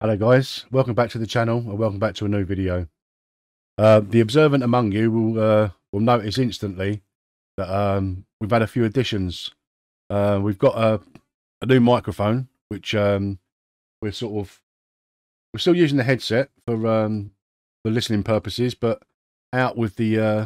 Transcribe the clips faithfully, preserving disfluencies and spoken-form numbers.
Hello guys, welcome back to the channel and welcome back to a new video. Uh, the observant among you will uh, will notice instantly that um, we've had a few additions. Uh, we've got a, a new microphone, which um, we're sort of we're still using the headset for um, for listening purposes, but out with the uh,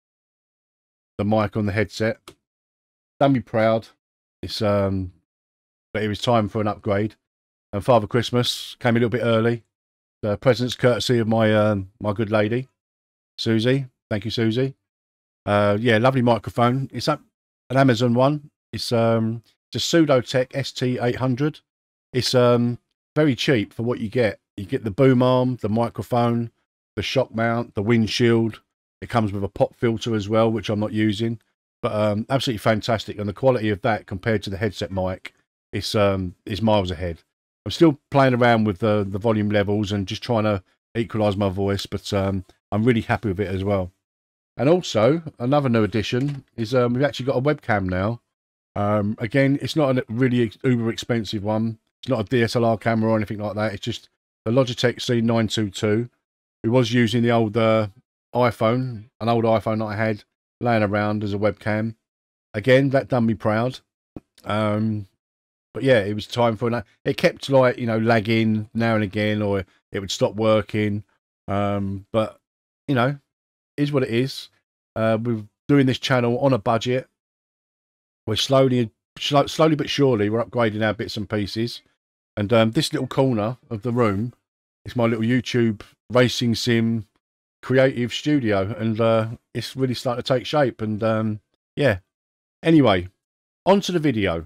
the mic on the headset. Done me proud. It's um, but it was time for an upgrade. And Father Christmas came a little bit early. The presents courtesy of my um, my good lady, Susie. Thank you, Susie. Uh, yeah, lovely microphone. It's up an Amazon one. It's um, it's a Sudotek S T eight hundred. It's um very cheap for what you get. You get the boom arm, the microphone, the shock mount, the windshield. It comes with a pop filter as well, which I'm not using. But um, absolutely fantastic, and the quality of that compared to the headset mic, it's um, is miles ahead. I'm still playing around with the, the volume levels and just trying to equalise my voice, but um, I'm really happy with it as well. And also, another new addition is um, we've actually got a webcam now. Um, again, it's not a really uber expensive one. It's not a D S L R camera or anything like that. It's just the Logitech C nine twenty-two. We was using the old uh, iPhone, an old iPhone that I had laying around as a webcam. Again, that done me proud. Um... But yeah, it was time for an. It kept like you know lagging now and again, or it would stop working. Um, but you know, it is what it is. Uh, we're doing this channel on a budget. We're slowly, slowly but surely, we're upgrading our bits and pieces. And um, this little corner of the room is my little YouTube racing sim creative studio, and uh, it's really starting to take shape. And um, yeah. Anyway, on to the video.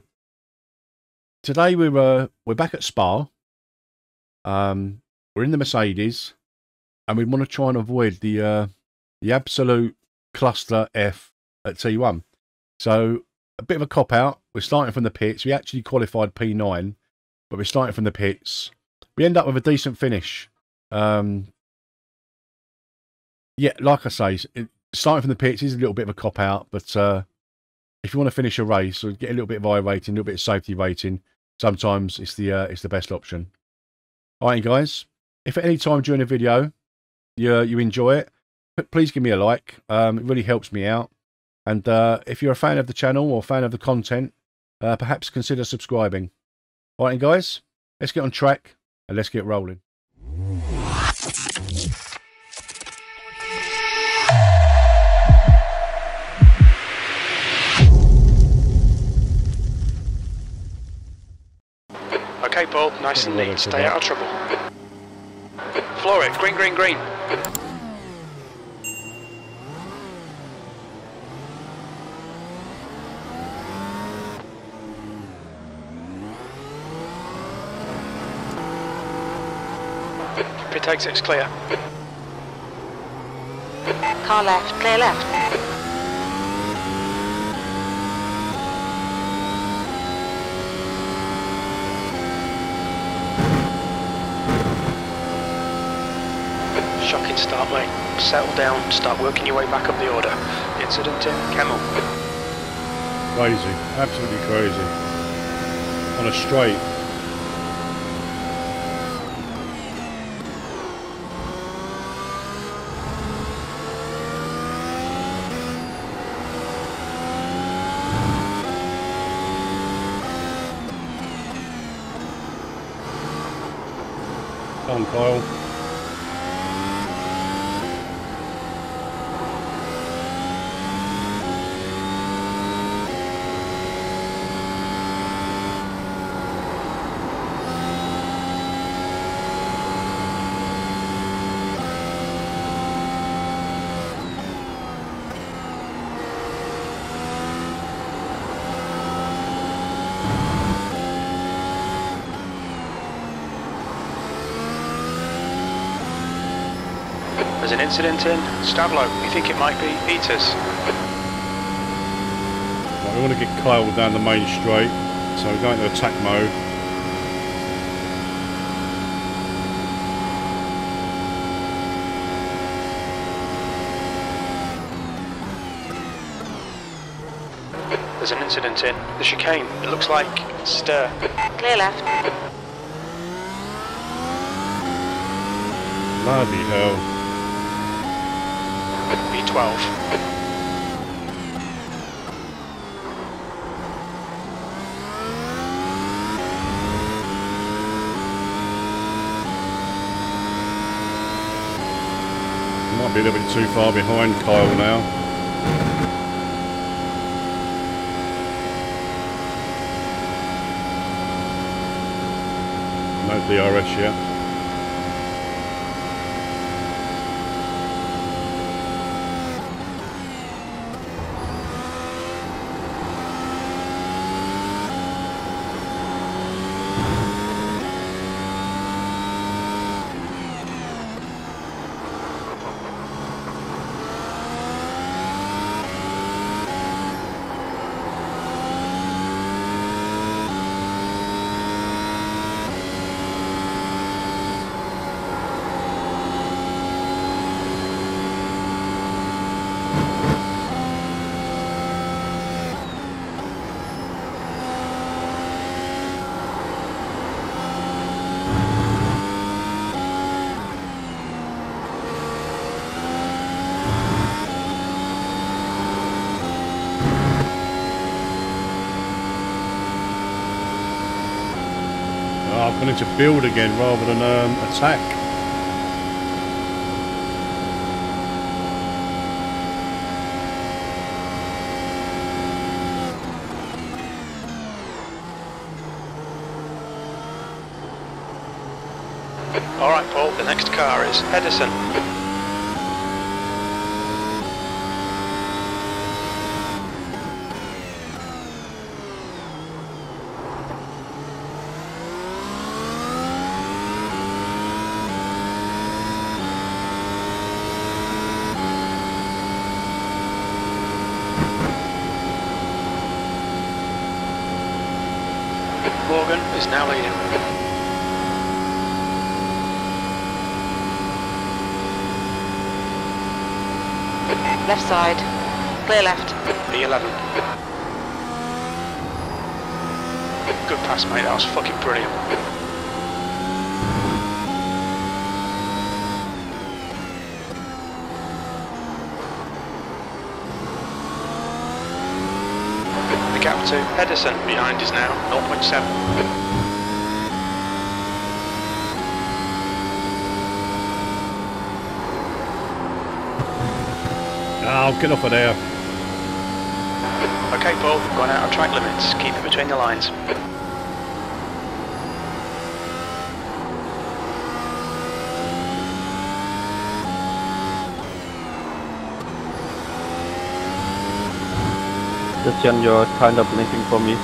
Today we're uh, we're back at Spa. Um, we're in the Mercedes, and we want to try and avoid the uh, the absolute cluster F at T one. So a bit of a cop out. We're starting from the pits. We actually qualified P nine, but we're starting from the pits. We end up with a decent finish. Um, yeah, like I say, it, starting from the pits is a little bit of a cop out, but uh, if you want to finish a race or get a little bit of I rating, a little bit of safety rating, sometimes it's the uh, it's the best option. All right, guys. If at any time during the video you uh, you enjoy it, please give me a like. Um, it really helps me out. And uh, if you're a fan of the channel or a fan of the content, uh, perhaps consider subscribing. All right, guys. Let's get on track and let's get rolling. Okay, Paul, nice and neat. Stay out of trouble. Floor it. Green, green, green. Pit exit's clear. Car left, clear left. Shocking start, mate. Settle down, start working your way back up the order. Incident in Camel. Crazy, absolutely crazy. On a straight. Come on, Kyle. There's an incident in Stavlo. You think it might be Eaters? Right, we want to get Kyle down the main straight, so we're going to attack mode. There's an incident in the chicane. It looks like stir. Clear left. Bloody hell. B twelve. Might be a little bit too far behind Kyle now. No D R S yet. I've gone into build again rather than um, attack. Alright Paul, the next car is Edison. Morgan is now leading. Left side. Clear left. B eleven. Good pass, mate. That was fucking brilliant. The gap to Edison behind is now zero point seven. Oh, get off of there. Okay, Paul, gone out of track limits. Keep it between the lines. Christian, you're kind of blinking for me.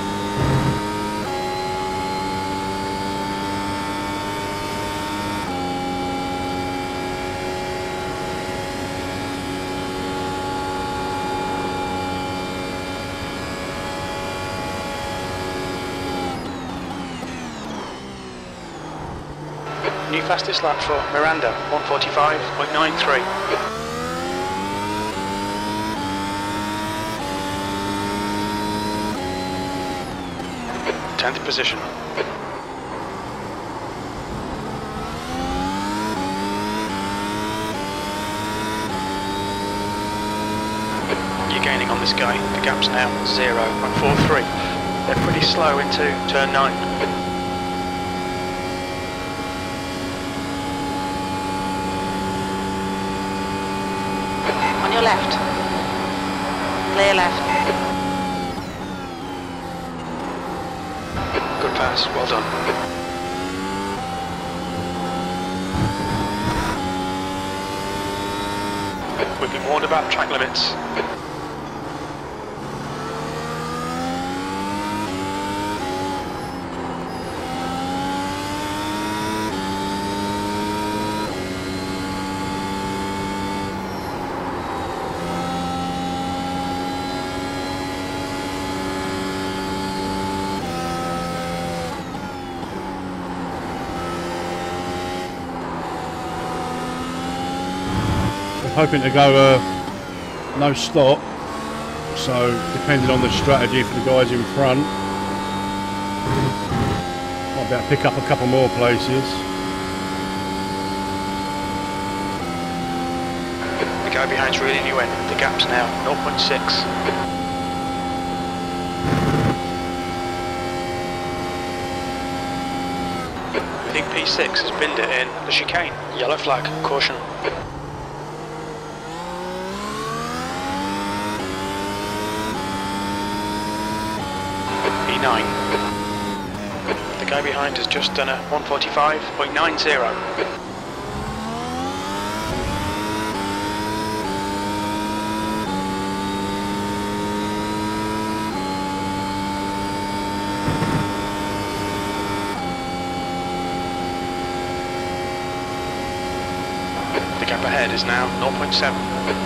New fastest lap for Miranda, one forty-five point nine three. tenth position. You're gaining on this guy. The gap's now zero point four three. They're pretty slow into turn nine. On your left. Clear left. Good pass, well done. We've been warned about track limits. Hoping to go uh, no stop, so depending on the strategy for the guys in front, might be able to pick up a couple more places. guy behind's reeling you in. The gap's now zero point six. I think P six has binned it in the chicane. Yellow flag, caution. P nine. The guy behind has just done a one forty-five point nine zero. The gap ahead is now zero point seven.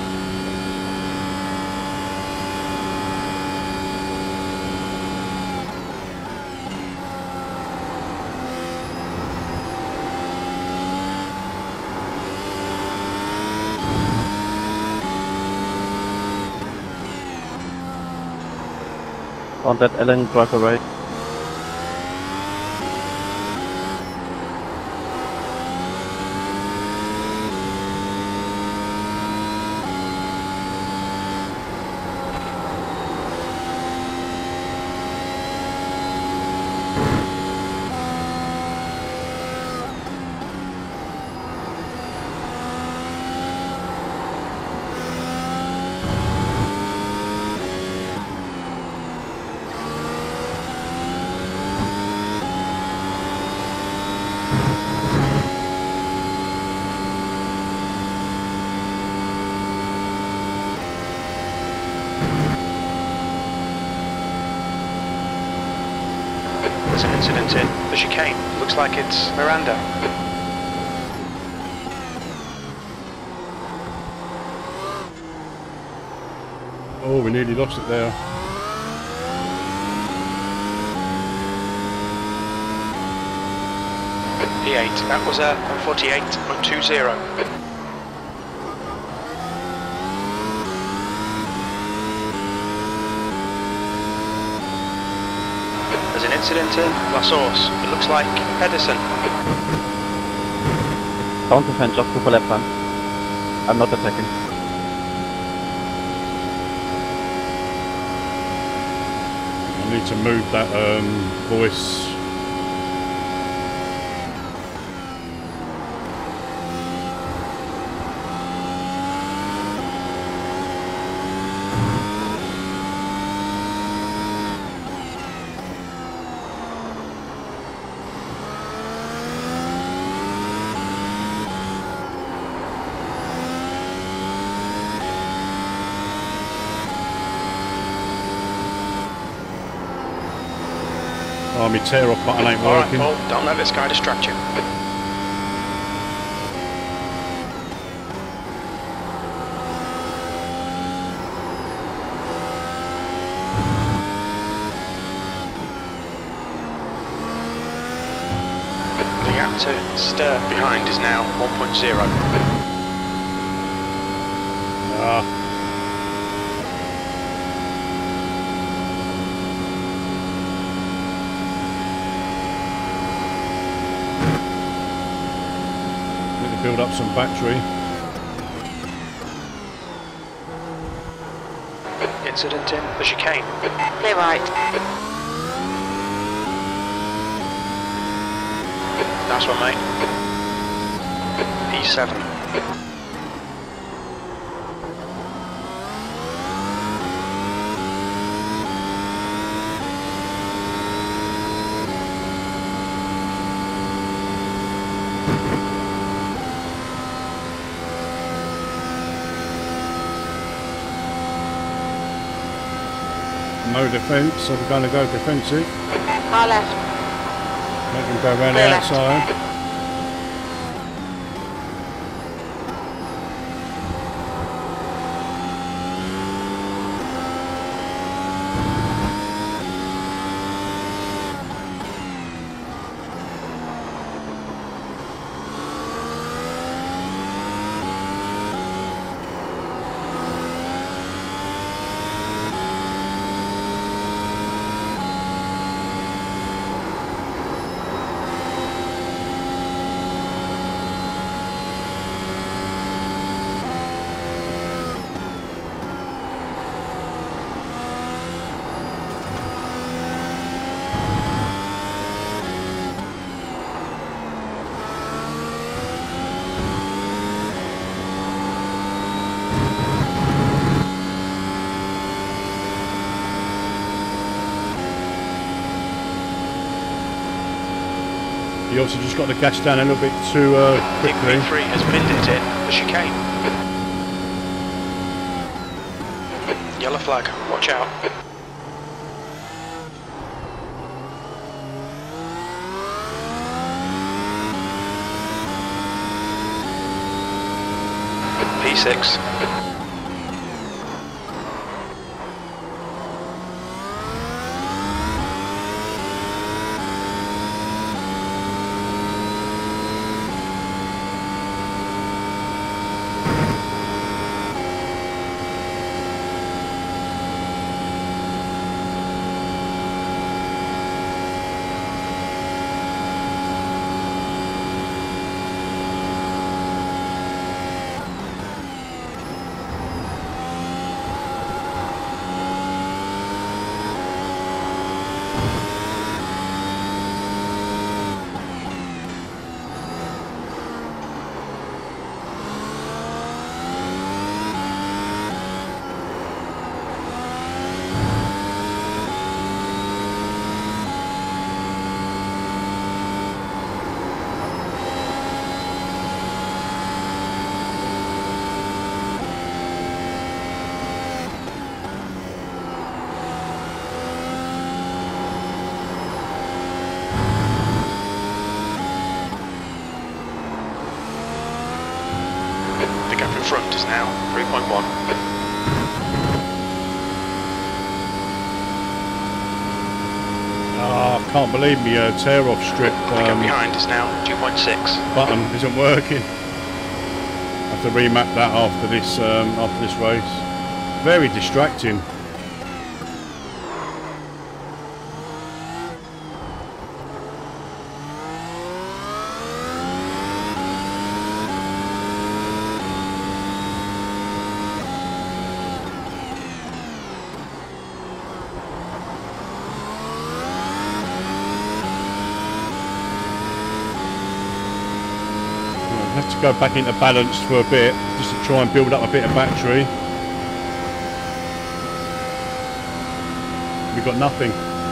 On that Ellen, drive away. There's an incident in the chicane. Looks like it's Miranda. Oh, we nearly lost it there. P eight, that was a one forty-eight point two zero. There's an incident in La Source. It looks like Pedersen. Counterfan just to left hand. I'm not attacking. I need to move that um, voice. Oh, my tear off button ain't Alright, working. Paul, don't let this guy distract you. The gap to stir behind is now one point zero. Ah. Build up some battery. Incident in the chicane. Clear right. Nice one, mate. P seven. No defence, so we're going to go defensive. Car left. Make him go around the Clear left. outside. You also just got the gas down a little bit too uh, quickly. P three has binned it in the chicane. Yellow flag, watch out. P six. Front is now three point one. Oh, I can't believe me uh, tear off strip The gap um, behind is now two point six. button isn't working. I have to remap that after this um, after this race. Very distracting. Have to go back into balance for a bit just to try and build up a bit of battery. We've got nothing.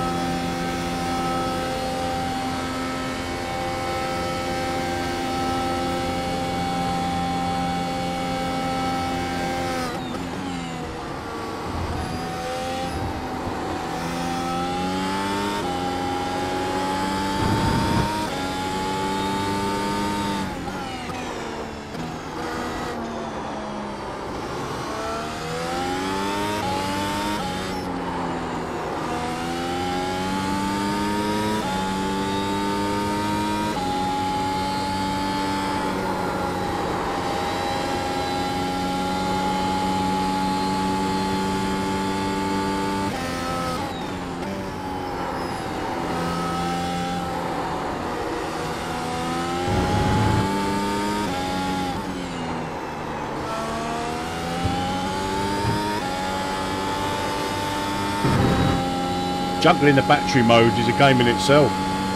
Juggling the battery mode is a game in itself.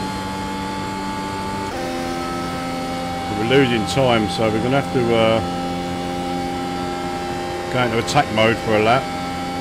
We're losing time, so we're going to have to uh, go into attack mode for a lap.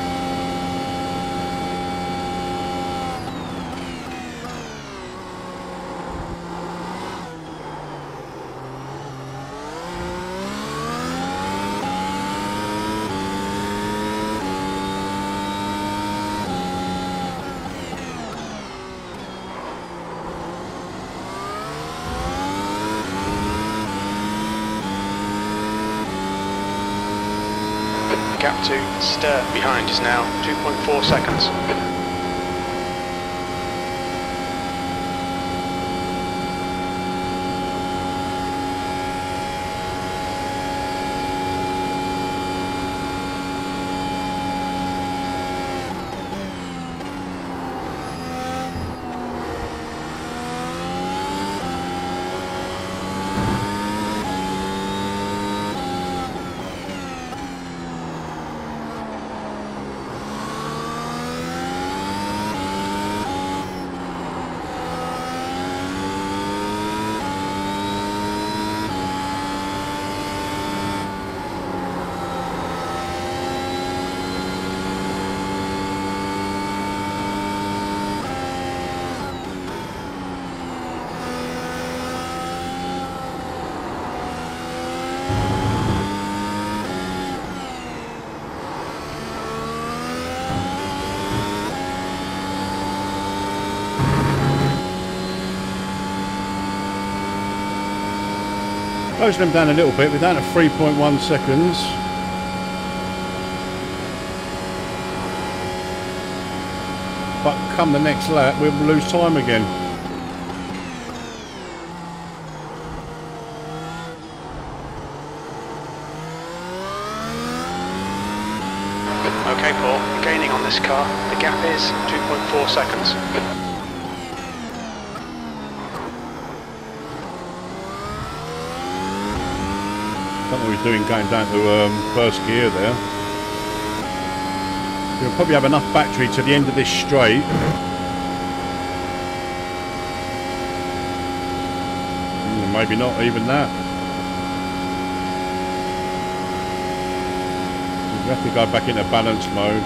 Gap to stir behind is now two point four seconds. Closing them down a little bit. We're down to three point one seconds. But come the next lap, we'll lose time again. Okay, Paul, you're gaining on this car. The gap is two point four seconds. I don't know what he's doing going down to um, first gear there. We'll probably have enough battery to the end of this straight. Mm, maybe not even that. We have to go back into balance mode.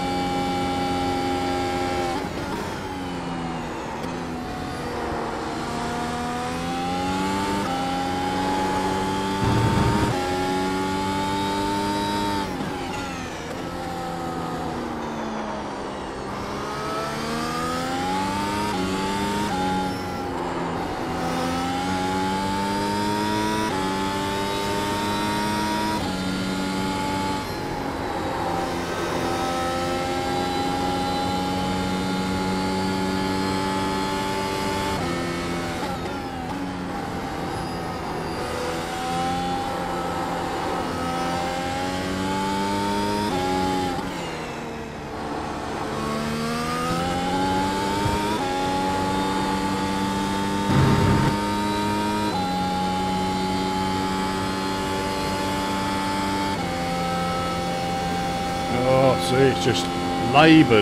See, it's just laboured.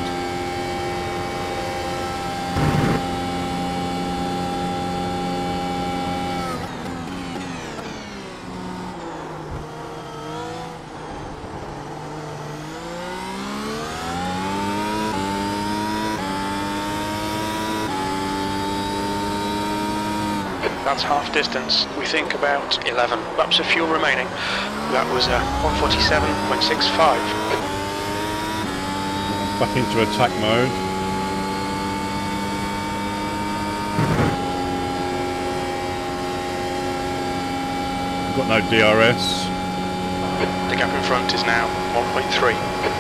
That's half distance. We think about eleven laps of fuel remaining. That was uh, one forty-seven point six five. Back into attack mode. We've got no D R S. The gap in front is now one point three.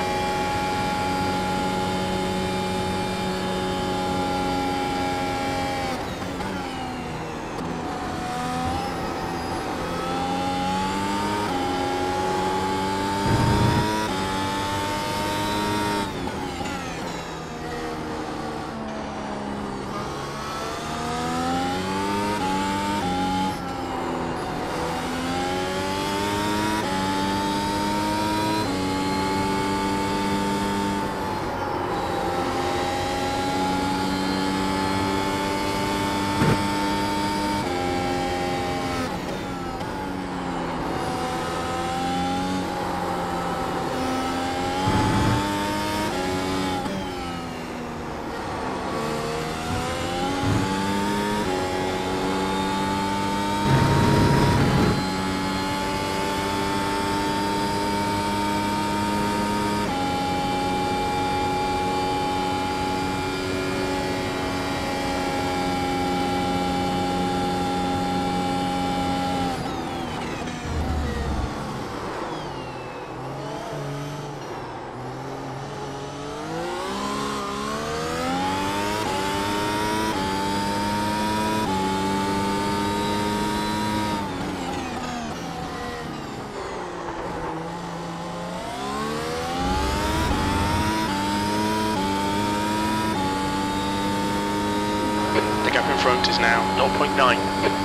The gap in front is now zero point nine.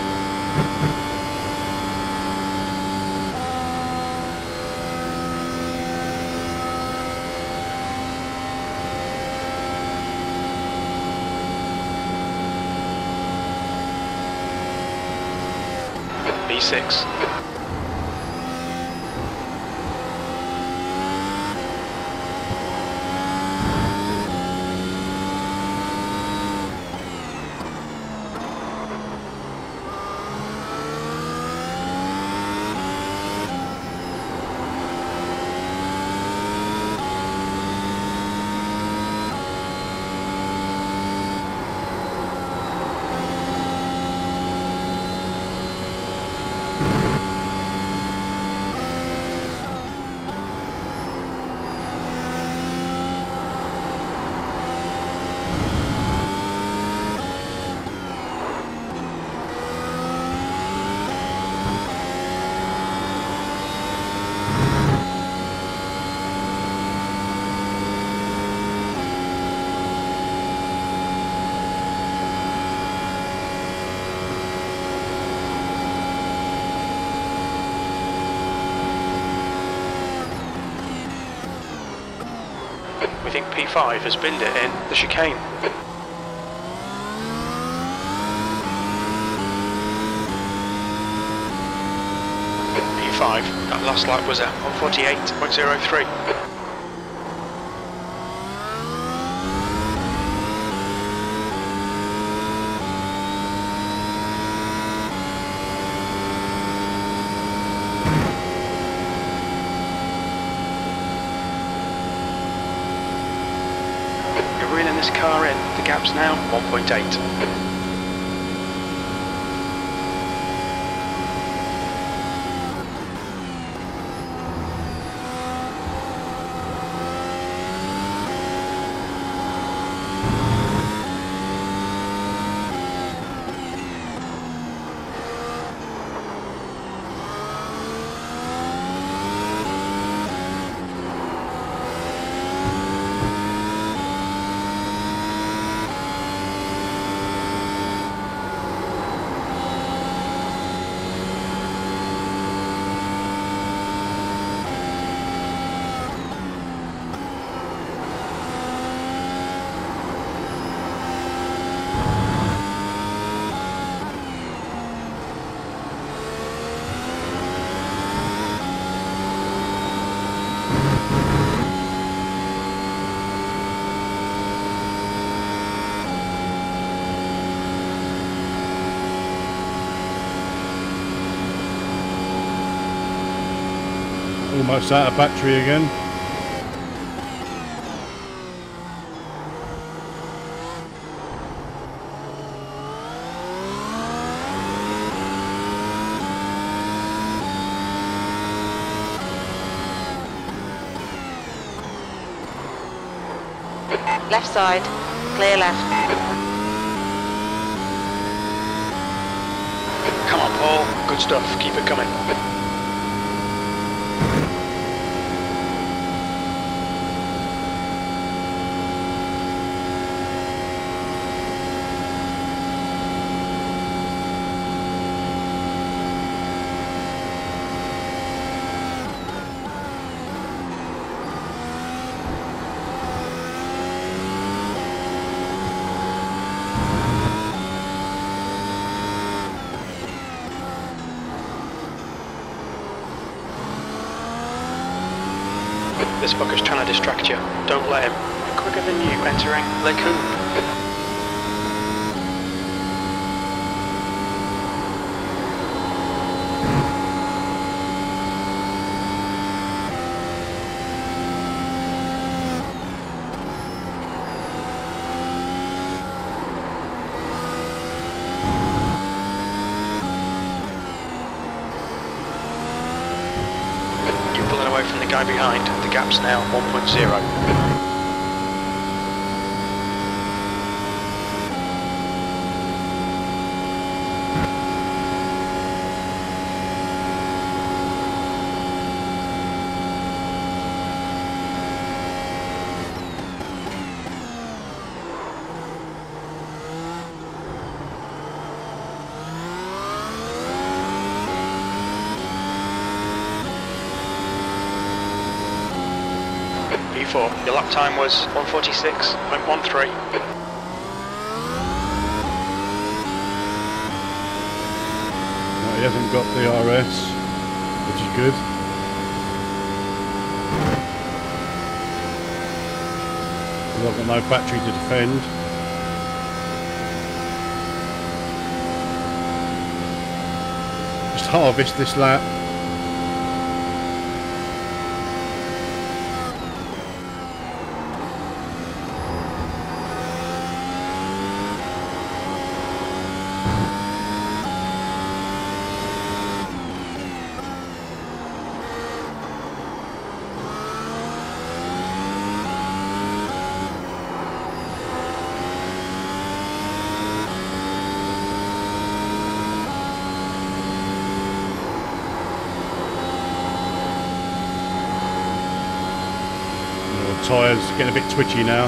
B six. We think P five has binned it in the chicane. P five, that last lap was at one forty-eight point zero three. This car in, the gap's now one point eight. Almost out of battery again. Left side, clear left. Come on, Paul. Good stuff. Keep it coming. This fucker's trying to distract you. Don't let him. Quicker than you entering Lacoon. From the guy behind, the gap's now one point zero. P four, your lap time was one forty-six point one three. No, he hasn't got the R S, which is good. I've got no battery to defend. Just harvest this lap. Tyres getting a bit twitchy now.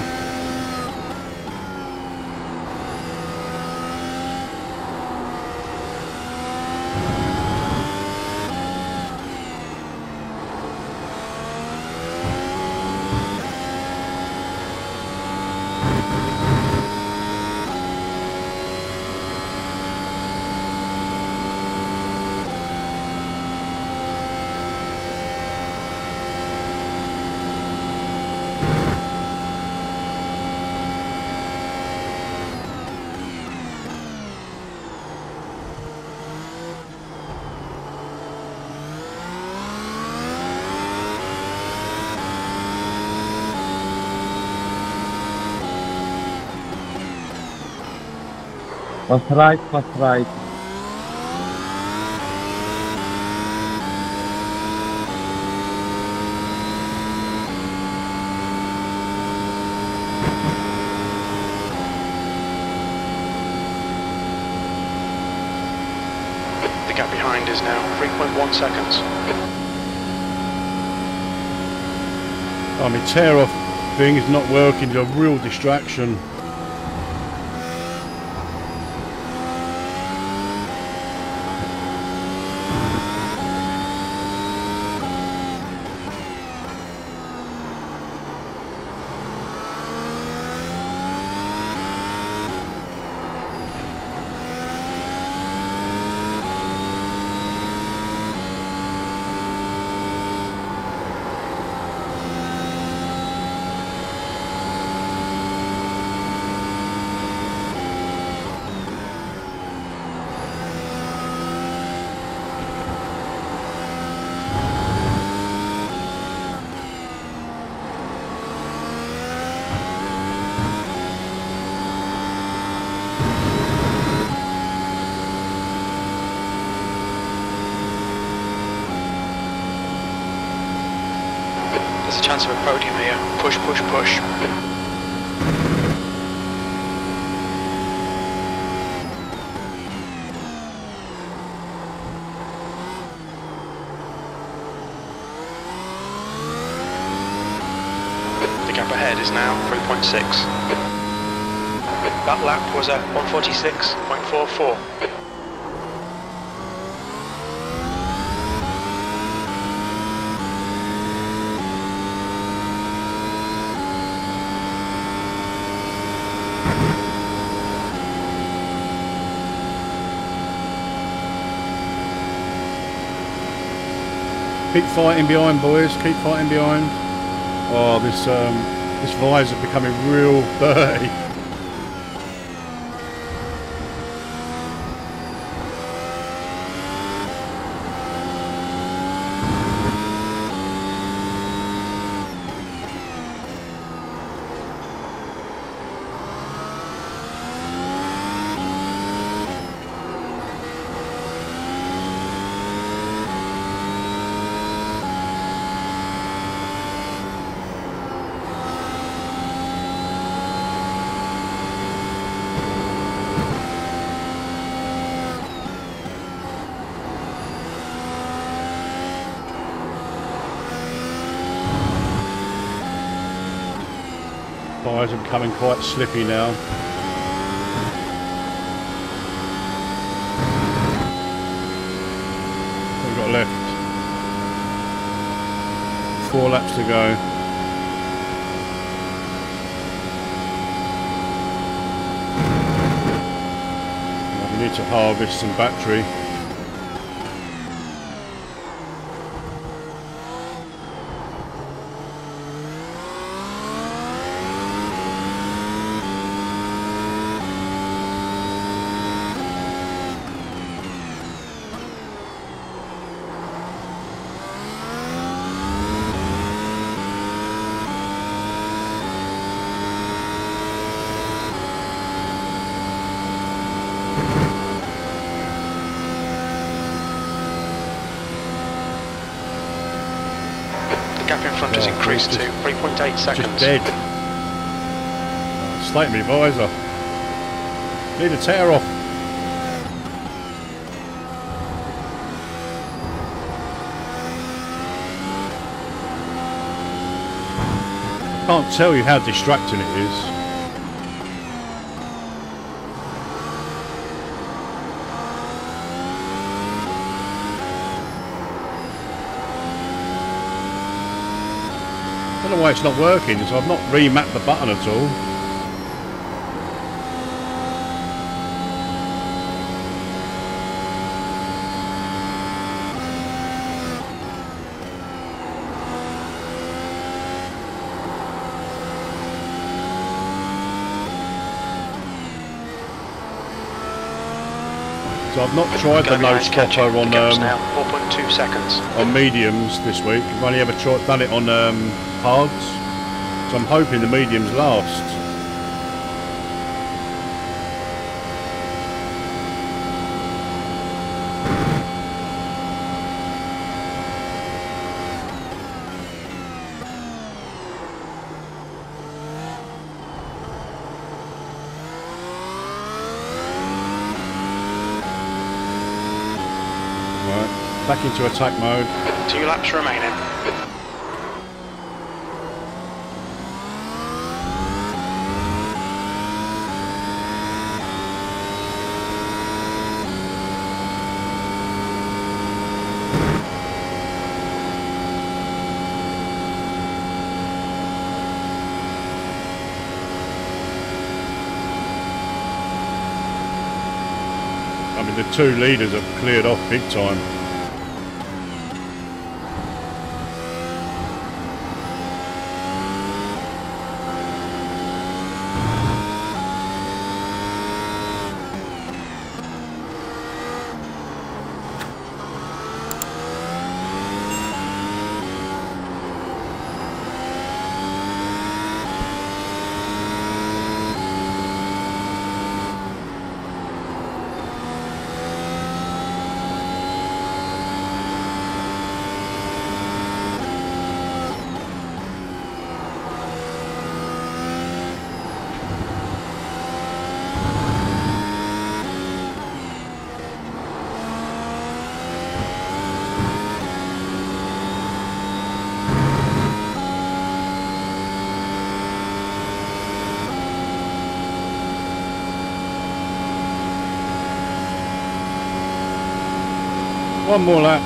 Fast right, fast right. The gap behind is now three point one seconds. Oh, my tear off thing is not working, it's a real distraction. There's a chance of a podium here. Push, push, push. The gap ahead is now three point six. That lap was at one forty-six point four four. Keep fighting behind, boys. Keep fighting behind. Oh, this um, this visor becoming real dirty. Tyres are becoming quite slippy now. We've got left four laps to go. We need to harvest some battery. The gap in front has Oh, increased just- to three point eight seconds. Just dead. Slate me visor. Need a tear off. Can't tell you how distracting it is. I don't know why it's not working, so I've not remapped the button at all. So I've not tried the no stopper on um, now four point two seconds. on mediums this week. I've only ever tried done it on um, hards. So I'm hoping the mediums last. Back into attack mode. Two laps remaining. I mean, the two leaders have cleared off big time. One more lap.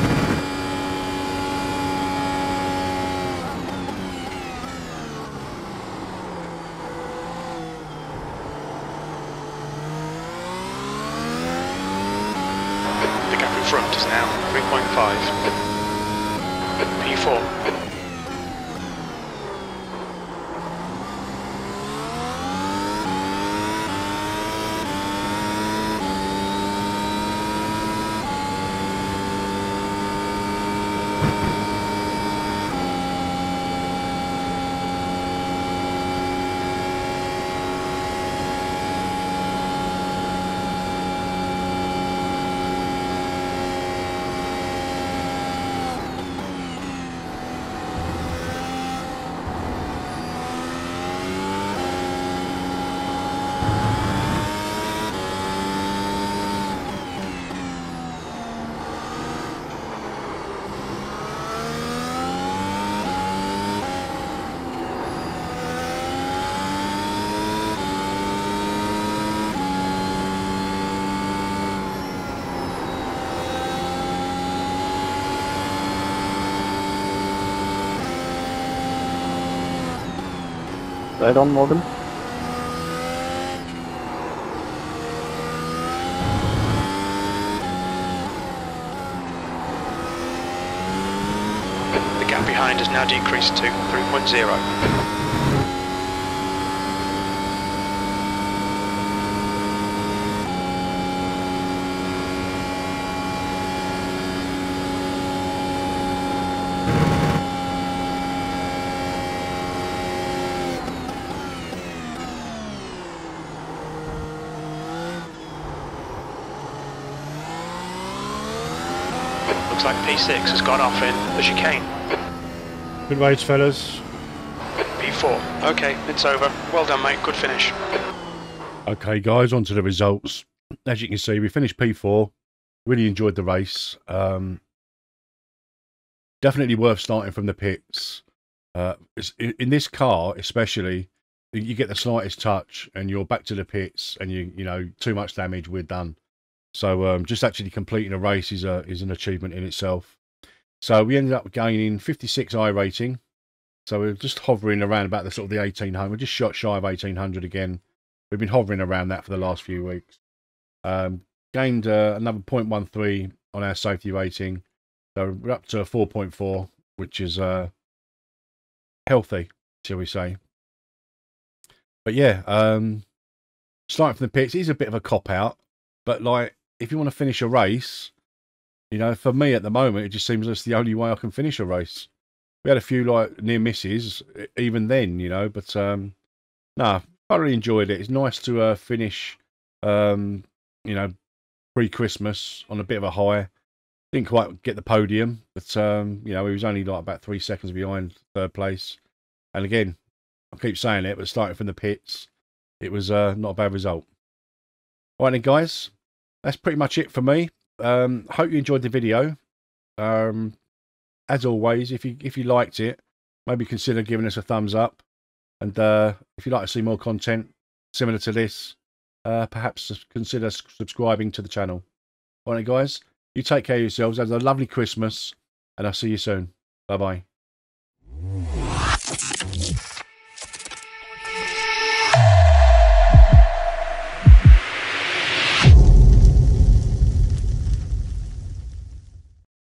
The gap in front is now three point five. P four. Right on, Morgan. The gap behind has now decreased to three point zero. Looks like P six has gone off in the chicane. Good race, fellas. P four. Okay, it's over. Well done, mate. Good finish. Okay, guys, on to the results. As you can see, we finished P four. Really enjoyed the race. Um, definitely worth starting from the pits. Uh, it's, in this car, especially, you get the slightest touch and you're back to the pits, and you you know too much damage, we're done. So um, just actually completing a race is a is an achievement in itself. So we ended up gaining fifty-six I rating. So we're just hovering around about the sort of the eighteen hundred. We're just shot shy of eighteen hundred again. We've been hovering around that for the last few weeks. Um, gained uh, another zero point one three on our safety rating. So we're up to four point four, which is uh, healthy, shall we say. But yeah, um, starting from the pits is a bit of a cop-out. But like, if you want to finish a race, you know, for me at the moment, it just seems that's the only way I can finish a race. We had a few like near misses, even then, you know, but um, no, I really enjoyed it. It's nice to uh, finish, um, you know, pre-Christmas on a bit of a high. Didn't quite get the podium, but um, you know, he was only like about three seconds behind third place. And again, I keep saying it, but starting from the pits, it was uh, not a bad result. All right then, guys, that's pretty much it for me. Um, hope you enjoyed the video. Um, as always, if you if you liked it, maybe consider giving us a thumbs up. And uh, if you'd like to see more content similar to this, uh, perhaps consider subscribing to the channel. All right, guys, you take care of yourselves. Have a lovely Christmas, and I'll see you soon. Bye bye.